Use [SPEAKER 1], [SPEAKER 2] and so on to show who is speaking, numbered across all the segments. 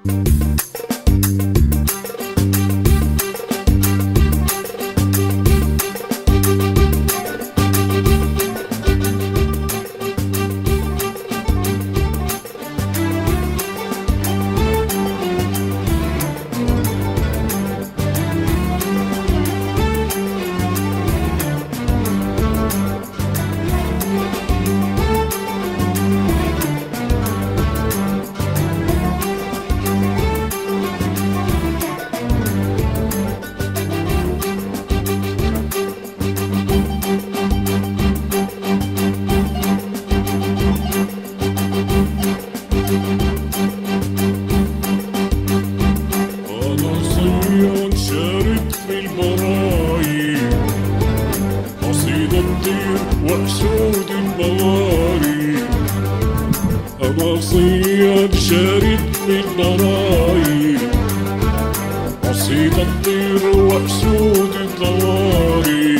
[SPEAKER 1] وأسود البواري، أنا صياد شارد بالبرايي، أصيد الطير وأسود الضواري،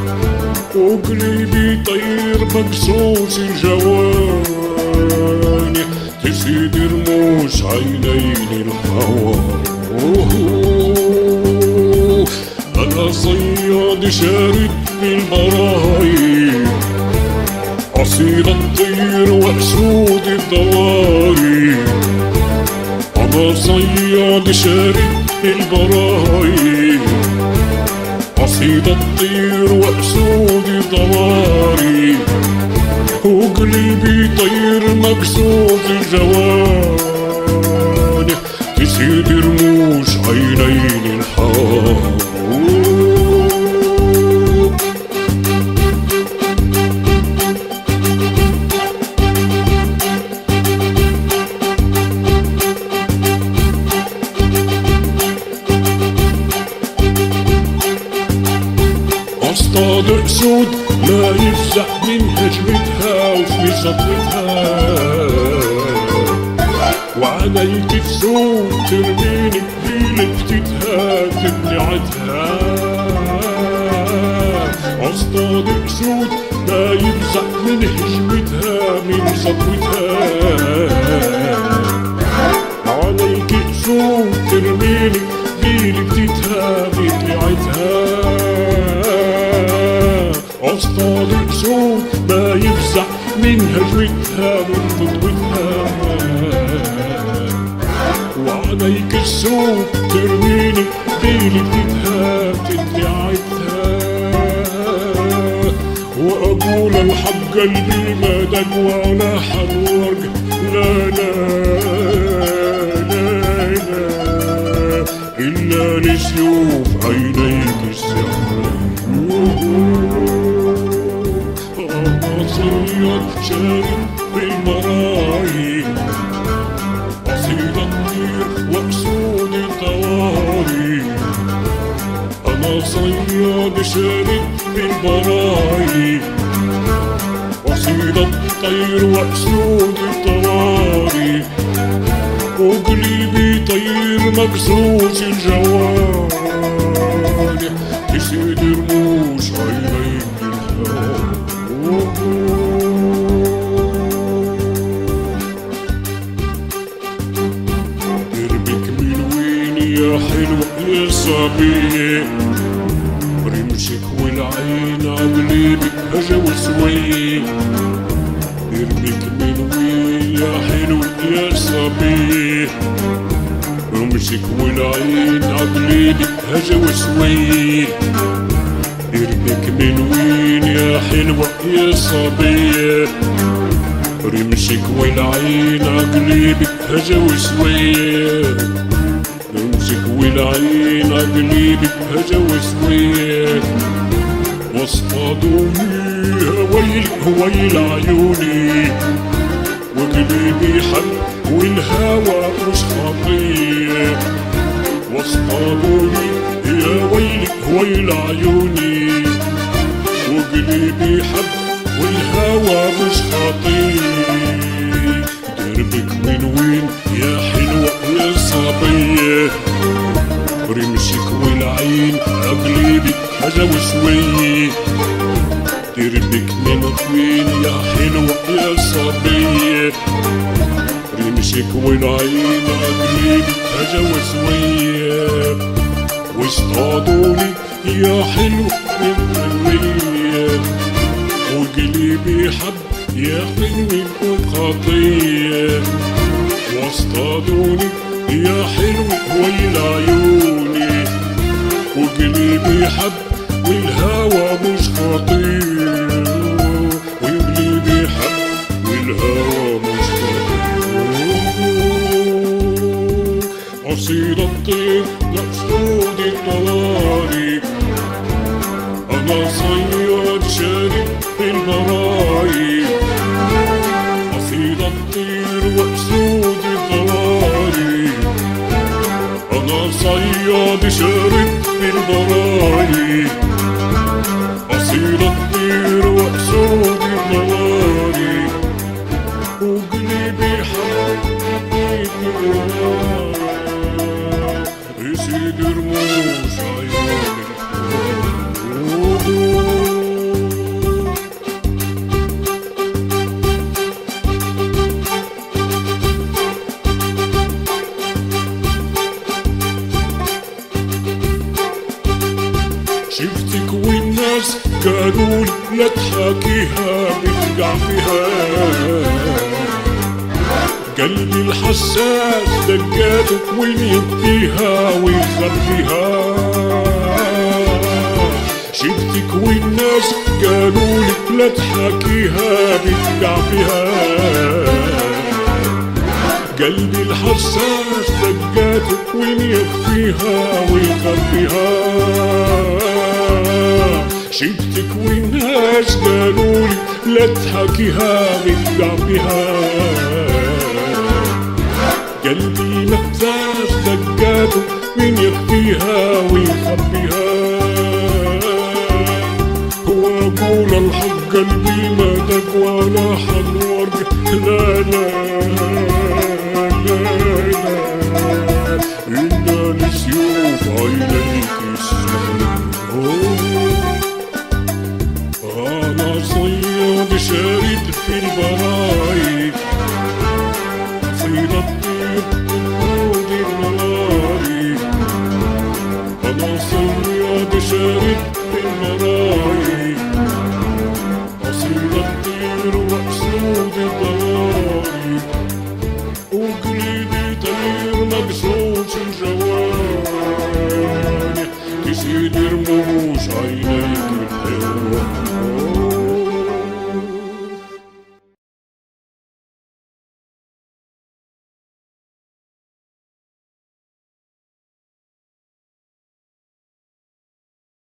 [SPEAKER 1] وقلبي طير مقصوص الجواني، تسيد رموش عينين الهوى. أنا صياد شارد بالبرايي، أصيد الطير وأسود الضواري، أنا صياد شارد بالبرايي، أصيد الطير وأسود الضواري، وقلبي طير مكسوف الجواني، تسيد رموش عينين الحار. اصطاد اسود لا يفزع من هجمتها وفي سطوتها، وعليك تسود ترميني بلفتتها تبلعتها. اصطاد اسود لا يفزع من هجمتها من سطوتها، وعليك تسود ترميني بلفتتها تبلعتها. أصطاد أسود ما يفزع من هجوتها من خطوتها، وعليك السود ترميني بلفتها بتدعيتها. وأقول الحق قلبي ما دق ولا حرق، لا لا لا لا إلا لسيوف عينيك السحر. صياد شارد بالمرايي، أصيد الطير وأسود الضواري، أنا صياد شارد بالمرايي، أصيد الطير وأسود الضواري، وقلبي طير مكسوس الجواني، تسيد رموش عينين الهوى. دربك من وين يا حلوة يا صبية، رمشك والعين عقلبك هجا وسوية. دربك من وين يا حلوة يا صبية، رمشك والعين عقلبك هجا وسوية. دربك من وين يا حلوة يا صبية، رمشك والعين عقلبك هجا وسوية. رمشك والعين عقلبك هجا وسوية. واصطادوني ويل ويل عيوني، وقلبي حب والهوى مش خطية. واصطادوني يا ويل ويل عيوني، وقلبي حب والهوى مش خطير. دربك من وين يا حلوة يا صبية، رمشك والعين عقلبك هجا وسوية. دربك من وين يا حلوة يا صبية، رمشك والعين عقلبك لقيتها جوزوية واصطادوني يا حلو من حلوية وقلبي حب يا حلو يكون خطية واصطادوني يا حلو ويل عيوني وقلبي حب والهوى مش خطير وقلبي حب والهوى مش خطير أصيد الطير مقصود الطوارئ أنا صياد شارد في المرايب أصيد الطير وأسود الطوارئ أنا صياد شارد في المرايب أصيد الطير وأسود الطوارئ وقلبي حبيت يزيد رموش عيوني شفتك والناس قالوا لا تحاكيها بتقع فيها قلبي الحساس دقاتك وين يبكيها ويخبيها شفتك والناس قالوا لك لا تحاكيها بتقع فيها قلبي الحساس دقاتك وين يخفيها ويخبيها شفتك والناس قالوا لي لا تحاكيها بتقع فيها قلبي مهزاز دقاته وين يخفيها ويخبيها هو أقول الحق قلبي ما دق ولا حنورق لا لا لا لا